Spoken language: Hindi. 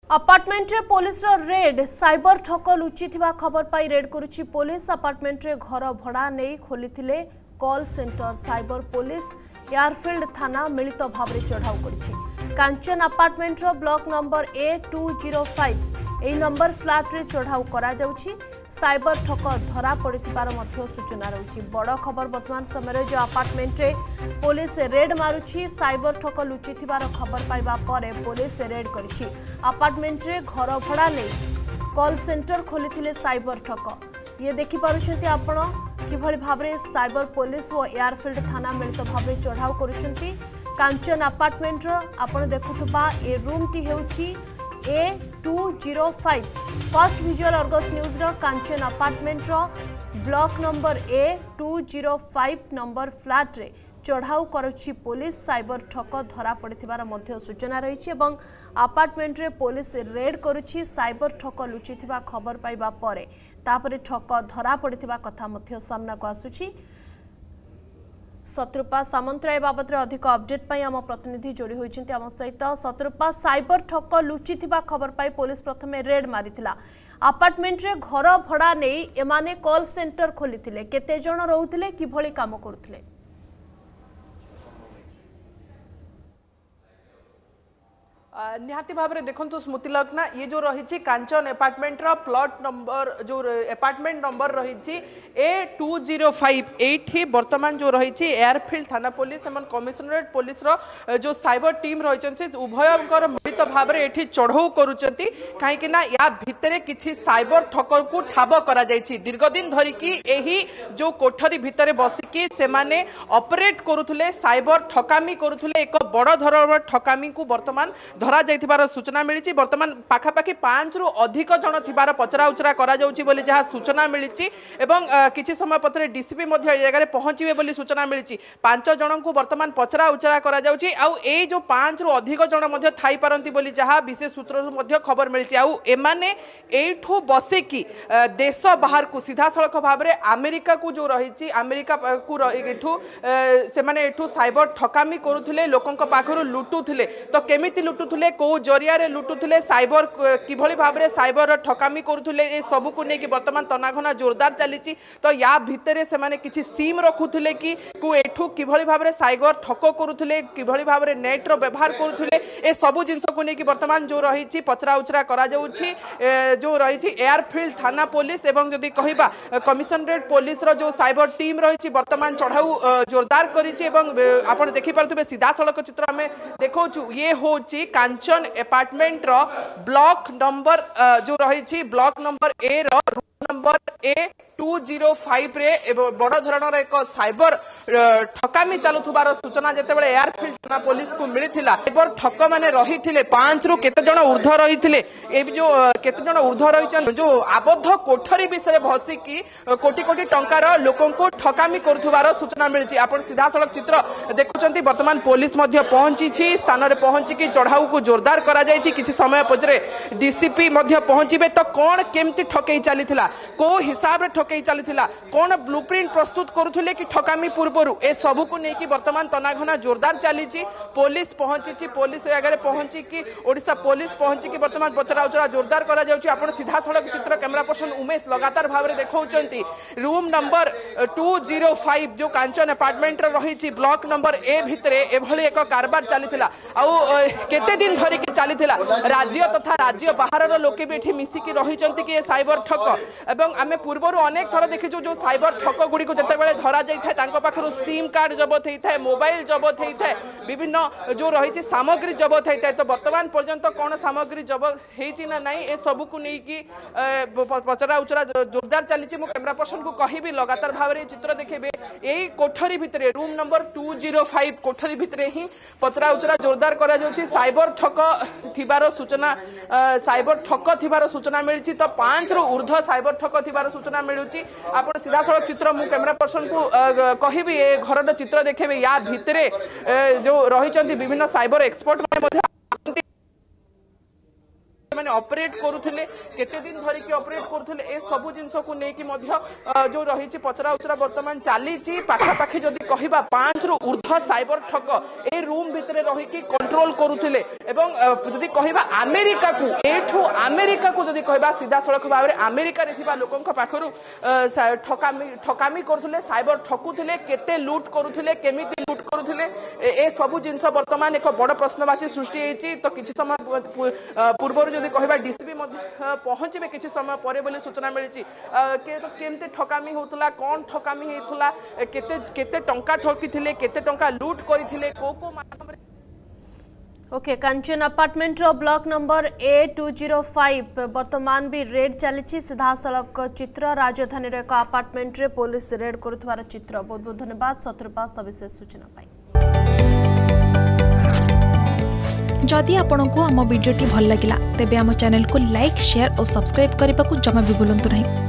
अपार्टमेंट रे पुलिस रो रेड साइबर ठक लुचि खबर पाई रेड करुछि पुलिस। अपार्टमेंट रे घर भड़ा नहीं खोली call centre cyber police airfield थाना मिलित भाव में चढ़ाऊ कर कांचन अपार्टमेंट रो ब्लॉक नंबर A205 ए नंबर फ्लैट रे चढ़ाऊ करा जाउछि। साइबर ठक धरा पड़िथिबार मध्य सूचना रही। बड़ खबर वर्तमान समय जो अपार्टमेंट रे पुलिस रेड मारुछि साइबर ठक लुचिथिबार खबर पाइबा परे पुलिस रेड करिछि। अपार्टमेंट रे घर भड़ा नहीं कॉल सेंटर खोली साइबर ठक ये देखि पारुछंती आपण किभଳି भाबरे साइबर पुलिस और एयरफील्ड थाना मिलित भाव चढ़ाऊ करुछंती। कांचन अपार्टमेंट रो आपण देखुथबा ए रूम टी हेउछि A205 first visual Argus news रो कांचन अपार्टमेंट रो block number A205 number flat रे चढ़ाऊ करुछि पुलिस। साइबर ठक धरा पड़िथिबार मध्य सूचना रही। अपार्टमेंट रे पुलिस रेड करुछि साइबर ठक लुचिथिबा खबर पाइबा परे तापरे ठक धरा पड़िथिबा कथा मध्य सामना को आसुछि। शत्रुपा सामंतराय बाबद अधिक अपडेट पाई आम प्रतिनिधि जोड़ी होइछन्ति आम सहित। शत्रुपा साइबर ठक लुचिथिबा खबर पाई पुलिस प्रथमे रेड मारिथिला। अपार्टमेंट रे घर भड़ा नहीं एमाने कॉल सेंटर खोलिथिले केते जण रहउथिले किभଳି काम करूथिले? निहाती भाव में देखो स्मृति लग्ना ये जो रही कांचन अपार्टमेंट प्लॉट नंबर जो अपार्टमेंट नंबर रही A205 ये वर्तमान जो रही एयरफील्ड थाना पुलिस एवं कमिशनरेट पुलिस जो साइबर टीम रही उभयंकर मिलित भाव में ये चढ़ऊ करुँच कहीं या भितर किसी साइबर ठक को ठाब कर दीर्घ दिन धरिकी यही जो कोठरी भितर बसिकी से माने ऑपरेट करुले साइबर ठकामी करुले एक बड़ धरण ठकामी को वर्तमान धरा जाइथिबार सूचना मिली। वर्तमान पाखापाखि 5 रु अधिक जन थिबार पचरा उचरा करा जाउछि बोली जहाँ सूचना मिली एवं किछि समय पत्रे डीसीपी मध्य जगह पहुंचबे बोली सूचना मिली। 5 जन को वर्तमान पचरा उचरा करा जाउछि आउ ए जो 5 रु अधिक जन मध्य थाई पारंती बोली जहाँ विशेष सूत्र मध्य खबर मिली। आउ एमाने एठू बसेकी देश बाहर को सीधा सड़क भाव में अमेरिका को जो रही अमेरिका को एठू से माने एठू साइबर ठकामी करुथिले लोकंक पाखरु लुटुथिले तो केमिति लुटुथिले को जरिया रे लुटुथिले साइबर किभଳି भाव में साइबर ठकामी करुथिले ए सब को नेकी वर्तमान तनाघना जोरदार चली। तो या भितर से माने किछि सिम रखुथिले कि को एठू किभଳି भाव में साइबर ठक करुथिले किभଳି भाव में नेट रो व्यवहार करुथिले ए सब जिंस को नेकी वर्तमान जो रही पचरा उचरा करा जाउछि जो रही एयरफील्ड थाना पुलिस एवं जदि कहिबा कमिशनरेट पुलिस रो जो साइबर टीम रही वर्तमान चढ़ाऊ जोरदार करिछि एवं आपण देखि पारथुबे सीधा सड़क चित्र हमें देखौछु ये होछि कांचन अपार्टमेंट रो ब्लॉक नंबर जो रही ब्लॉक नंबर A रो रूम नंबर A205 रे बड़ धरणर एक साइबर ठकामी चलुथुबार सूचना जेतेबेले एयरफील्ड थाना पुलिस को मिलिथिला। साइबर ठक माने रहिथिले 5 रु केते जण ऊर्ध्व रहिथिले ए जो केते जण ऊर्ध्व रहिचन जो आबद्ध कोठरी विषय भसिकी कोटी कोटी टंकार लोकन को ठकामी करुथुबार सूचना मिलिछि। आपण सीधा सड़क चित्र देखुचंती वर्तमान पुलिस मध्य पहुंची छि स्थान रे पहुंची की चढ़ाऊ को जोरदार करा जायछि। किछि समय पजरे डीसीपी मध्य पहुंचीबे तो कोन केमती ठकई चलीथिला को हिसाब रे ठकई चलीथिला कोन ब्लूप्रिंट प्रस्तुत करुथिले कि ठकामी पूर्वरु ए सब को नेकी वर्तमान तनाघना जोरदार चलीछि। पुलिस पहुंची पुलिस आगे पहुंची की ओडिशा पुलिस पहुंची की वर्तमान पचरा उचरा जोरदार करा जाउछि। आपण सीधा सड़क चित्र कैमरा पर्सन उमेश लगातार भाव में देखौचंती रूम नंबर 205 जो कांचन अपार्टमेंट रही ब्लॉक नंबर A भितरे एभली एक कारबार चलीथिला आउ केते दिन धरि के चलीथिला। राज्य तथा राज्य बाहर लोके भी एठी मिसिकी रहिचंती कि साइबर ठक एवं आमे पूर्वरु अनेक थर देखिछु जो साइबर ठक गुडी को जतेबेले धरा जाई थाए तांको पाखरु सिम कार्ड जबत हेई थाए मोबाइल जबत हेई थाए विभिन्न जो रही सामग्री जबत हेई थाए। तो वर्तमान पर्यंत कौन सामग्री जबत हेई ना नहीं ए सब को नहीं कि पचरा उचरा जोरदार चली। मु कैमरा पर्सन को कहिबी लगातार भाव में चित्र देखेबे यही कोठरी भितरे रूम नंबर 205 कोठरी भितरे ही पचरा उचरा जोरदार करा जाउछि। साइबर ठक थिबार सूचना साइबर ठक थिबार सूचना मिली। तो 5 रु ऊर्ध्व साइबर ठक थिबार सूचना मिलुछि। आपण सीधा सड़क चित्र मु कैमरा पर्सन को कहिबी ए घर चित्र देखेबे या भितरे जो रही विभिन्न साइबर एक्सपर्ट से ऑपरेट करुले केते दिन धरिकी ऑपरेट करुले ए सब जिनस को लेकिन जो रही पचरा उचरा बर्तमान चली पाखापाखि जदि कहबा 5 रु ऊर्ध्व साइबर ठग ए रूम भितर रही कंट्रोल करुले जदि कहबा अमेरिका को एठू अमेरिका को जदि कहबा सीधा सड़क भाव में अमेरिका रे थिबा लोकंक पाखरु ठकामी करुले साइबर ठकुले केते लूट करुले केमिति लूट करुले ए सब जिनस वर्तमान एक बड़ प्रश्नवाची सृष्टि होती तो किसी समय पूर्व जदि कहबा डीसीपी पहुंचे किसी समय पर बोली सूचना मिली केमते ठकामी होतला कौन ठकामी होतला केते टंका ठकीथिले केते टंका लूट करिथिले को माध्यम ओके कांचन अपार्टमेंट रो ब्लॉक नंबर A205 वर्तमान भी रेड चली सीधा सड़क चित्र राजधानी एक अपार्टमेंट रे पुलिस रेड करुथवार चित्र बहुत बहुत धन्यवाद सतर्पा सविशेष सूचना पाई जदि आपंक आम भिडी भल लगा तेब आम चैनल को लाइक शेयर और सब्सक्राइब करने को जमा भी भूलु नहीं।